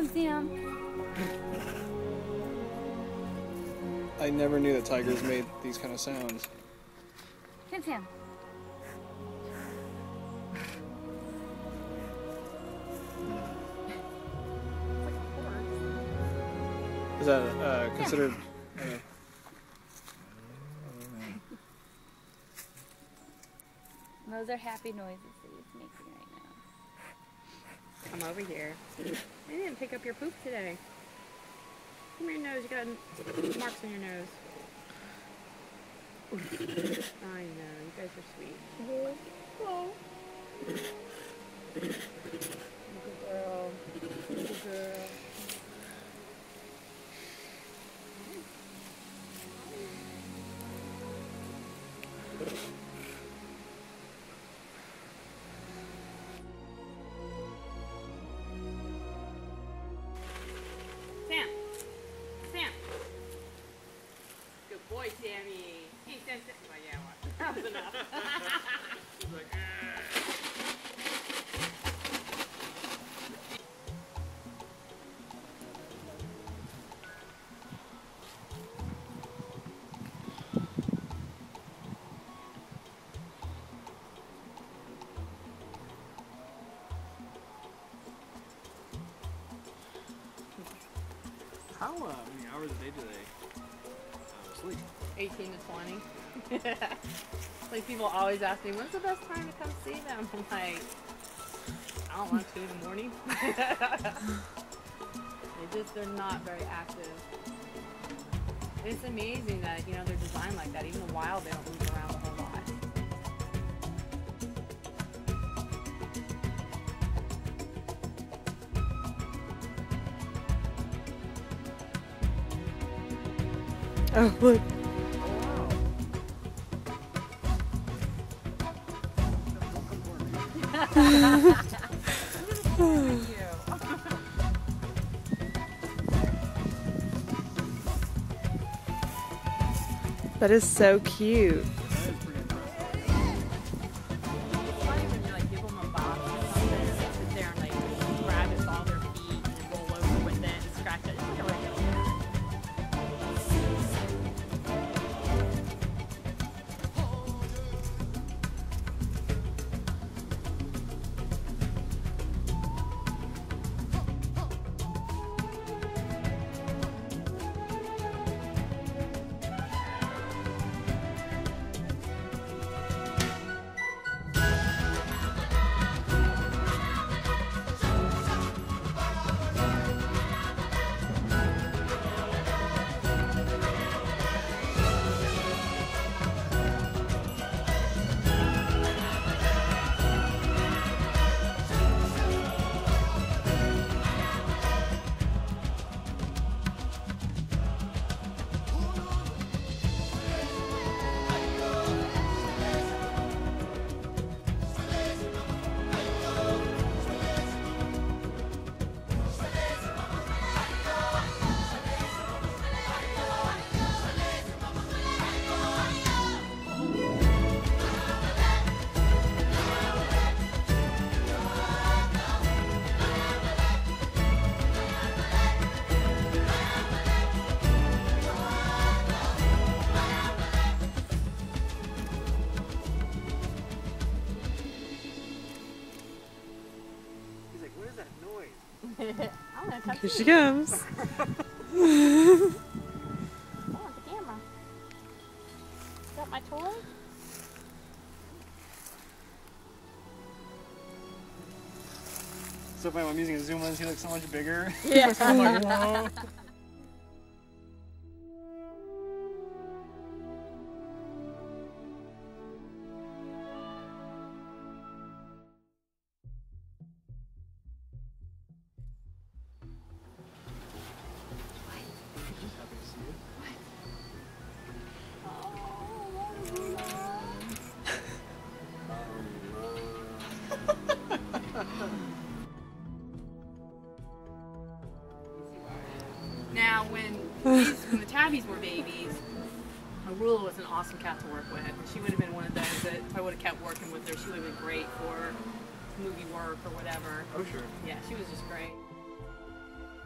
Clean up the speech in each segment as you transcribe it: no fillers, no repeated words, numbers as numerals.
Come see him. I never knew that tigers made these kind of sounds. Come see him. Is that considered? Those are happy noises that he's making right now. Come over here. I didn't pick up your poop today. Come your nose. You got marks on your nose. I know. You guys are sweet. Oh. Good girl. Good girl. Sam. Sam. Good boy, Sammy. Hey, Sam. Oh, yeah, what? That was enough. He's like, how many hours a day do they sleep? 18 to 20. Like, people always ask me, when's the best time to come see them? I'm like, I don't want to in the morning. They're not very active. And it's amazing that, you know, they're designed like that. Even in the wild, they don't move around a whole lot. Oh, look. That is so cute. Here she comes. Oh, the camera. Is that my toy? So funny, I'm using a zoom lens, he looks so much bigger. Yeah. I'm like, whoa. Now, when the tabbies were babies, Arula was an awesome cat to work with. She would have been one of those that if I would have kept working with her, she would have been great for movie work or whatever. Oh, sure. Yeah, she was just great.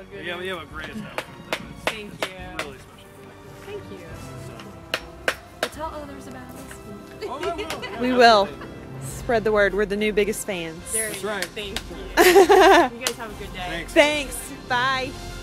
good. Yeah, you have a great establishment. Thank you. It's really special. Thank you. But tell others about us. Oh, I will. Yeah, We will. absolutely. Spread the word. We're the new biggest fans. There That's you go. right. Thank you. You guys have a good day. Thanks. Thanks. Bye.